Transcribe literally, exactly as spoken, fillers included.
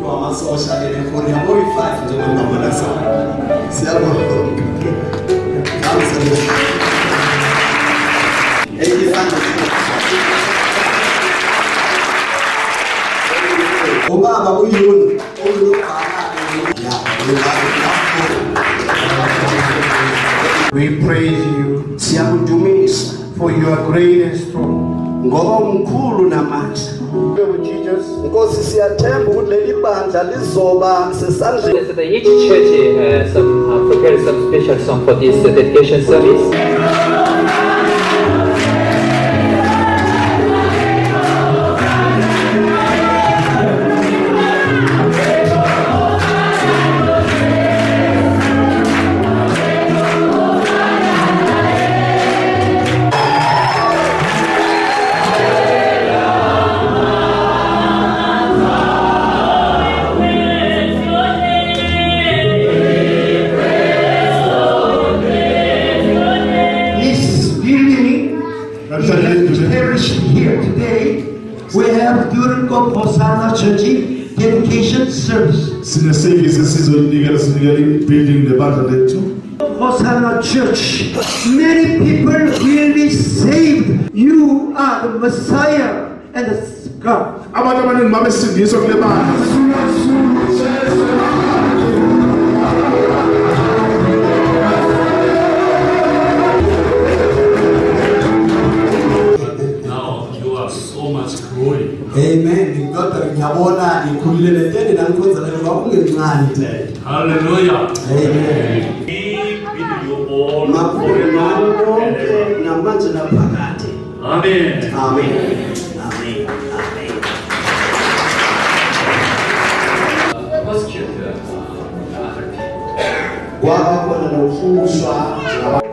kwamasosha nefoni yabo i-five njengomnqamana sana. Siyabonga. Ubaba uyuni we praise you siyakudumisa for your great and strong. ngoba umkhulu namandla. Jesus, Nkosi siyathemba ukuthi leli bandla lizoba sesandleni. So each church uh, some, uh, prepared some special song for this uh, dedication service. Here today, we have Durko Hosanna Church dedication service. Building the battle. Hosanna Church, many people will be saved. You are the Messiah and the God. Amen. Hallelujah. Amen. Amen. Amen. Amen. Amen.